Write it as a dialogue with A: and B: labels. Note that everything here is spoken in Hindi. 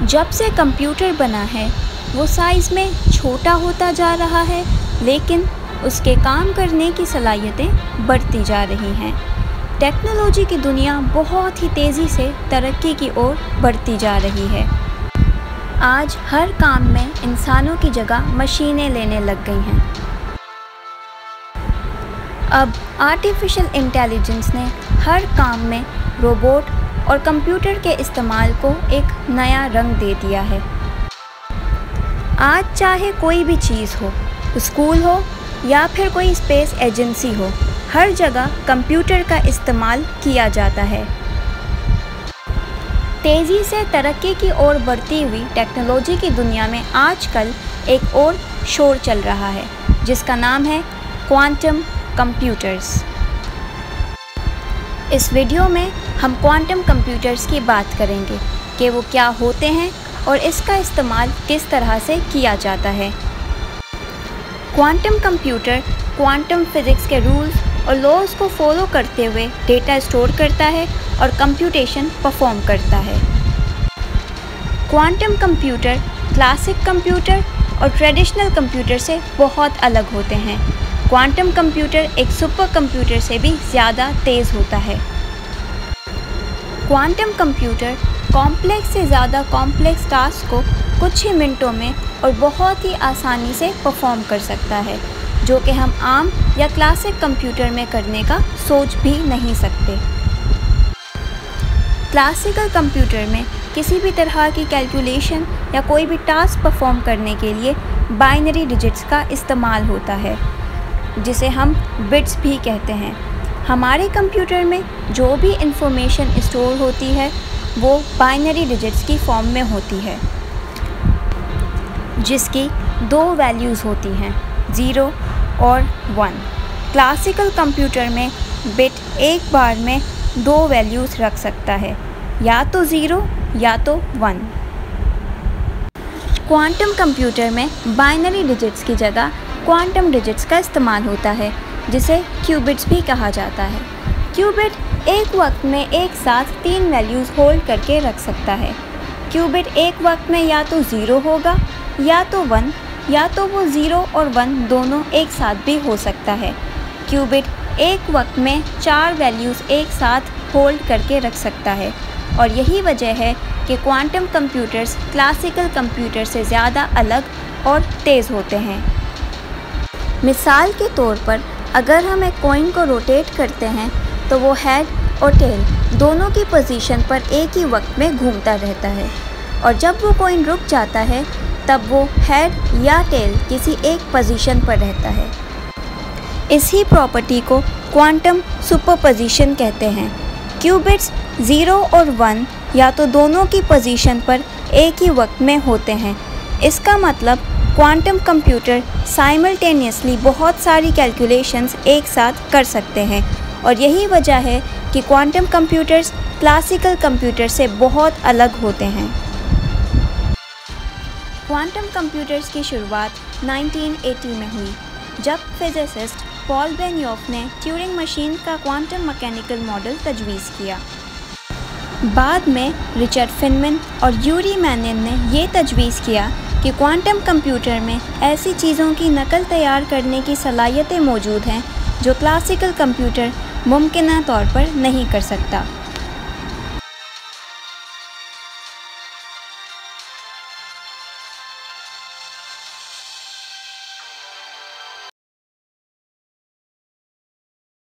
A: जब से कंप्यूटर बना है वो साइज़ में छोटा होता जा रहा है, लेकिन उसके काम करने की सलाहियतें बढ़ती जा रही हैं। टेक्नोलॉजी की दुनिया बहुत ही तेज़ी से तरक्की की ओर बढ़ती जा रही है। आज हर काम में इंसानों की जगह मशीनें लेने लग गई हैं। अब आर्टिफिशियल इंटेलिजेंस ने हर काम में रोबोट और कंप्यूटर के इस्तेमाल को एक नया रंग दे दिया है। आज चाहे कोई भी चीज़ हो, स्कूल हो या फिर कोई स्पेस एजेंसी हो, हर जगह कंप्यूटर का इस्तेमाल किया जाता है। तेज़ी से तरक्की की ओर बढ़ती हुई टेक्नोलॉजी की दुनिया में आजकल एक और शोर चल रहा है, जिसका नाम है क्वांटम कंप्यूटर्स। इस वीडियो में हम क्वांटम कंप्यूटर्स की बात करेंगे कि वो क्या होते हैं और इसका इस्तेमाल किस तरह से किया जाता है। क्वांटम कंप्यूटर क्वांटम फिज़िक्स के रूल्स और लॉज को फॉलो करते हुए डेटा स्टोर करता है और कंप्यूटेशन परफॉर्म करता है। क्वांटम कंप्यूटर क्लासिक कंप्यूटर और ट्रेडिशनल कंप्यूटर से बहुत अलग होते हैं। क्वांटम कंप्यूटर एक सुपर कंप्यूटर से भी ज़्यादा तेज़ होता है। क्वांटम कंप्यूटर कॉम्प्लेक्स से ज़्यादा कॉम्प्लेक्स टास्क को कुछ ही मिनटों में और बहुत ही आसानी से परफॉर्म कर सकता है, जो कि हम आम या क्लासिक कंप्यूटर में करने का सोच भी नहीं सकते। क्लासिकल कंप्यूटर में किसी भी तरह की कैलकुलेशन या कोई भी टास्क परफॉर्म करने के लिए बाइनरी डिजिट्स का इस्तेमाल होता है, जिसे हम बिट्स भी कहते हैं। हमारे कंप्यूटर में जो भी इंफॉर्मेशन स्टोर होती है वो बाइनरी डिजिट्स की फॉर्म में होती है, जिसकी दो वैल्यूज़ होती हैं, 0 और 1। क्लासिकल कंप्यूटर में बिट एक बार में दो वैल्यूज़ रख सकता है, या तो 0 या तो 1। क्वांटम कंप्यूटर में बाइनरी डिजिट्स की जगह क्वांटम डिजिट्स का इस्तेमाल होता है, जिसे क्यूबिट्स भी कहा जाता है। क्यूबिट एक वक्त में एक साथ 3 वैल्यूज़ होल्ड करके रख सकता है। क्यूबिट एक वक्त में या तो 0 होगा या तो 1, या तो वो 0 और 1 दोनों एक साथ भी हो सकता है। क्यूबिट एक वक्त में 4 वैल्यूज़ एक साथ होल्ड करके रख सकता है, और यही वजह है कि क्वांटम कंप्यूटर्स क्लासिकल कंप्यूटर से ज़्यादा अलग और तेज़ होते हैं। मिसाल के तौर पर अगर हम एक कॉइन को रोटेट करते हैं तो वो हेड और टेल दोनों की पोजीशन पर एक ही वक्त में घूमता रहता है, और जब वो कॉइन रुक जाता है तब वो हेड या टेल किसी एक पोजीशन पर रहता है। इसी प्रॉपर्टी को क्वांटम सुपरपोजिशन कहते हैं। क्यूबिट्स 0 और 1 या तो दोनों की पोजीशन पर एक ही वक्त में होते हैं। इसका मतलब क्वांटम कंप्यूटर साइमल्टेनियसली बहुत सारी कैलकुलेशंस एक साथ कर सकते हैं, और यही वजह है कि क्वांटम कंप्यूटर्स क्लासिकल कंप्यूटर से बहुत अलग होते हैं। क्वांटम कंप्यूटर्स की शुरुआत 1980 में हुई, जब फिजिसिस्ट पॉल बेनियोफ ने ट्यूरिंग मशीन का क्वांटम मैकेनिकल मॉडल तजवीज़ किया। बाद में रिचर्ड फेनमैन और यूरी मैनिन ने ये तजवीज़ किया कि क्वांटम कंप्यूटर में ऐसी चीज़ों की नकल तैयार करने की सलाहियतें मौजूद हैं जो क्लासिकल कंप्यूटर मुमकिन तौर पर नहीं कर सकता।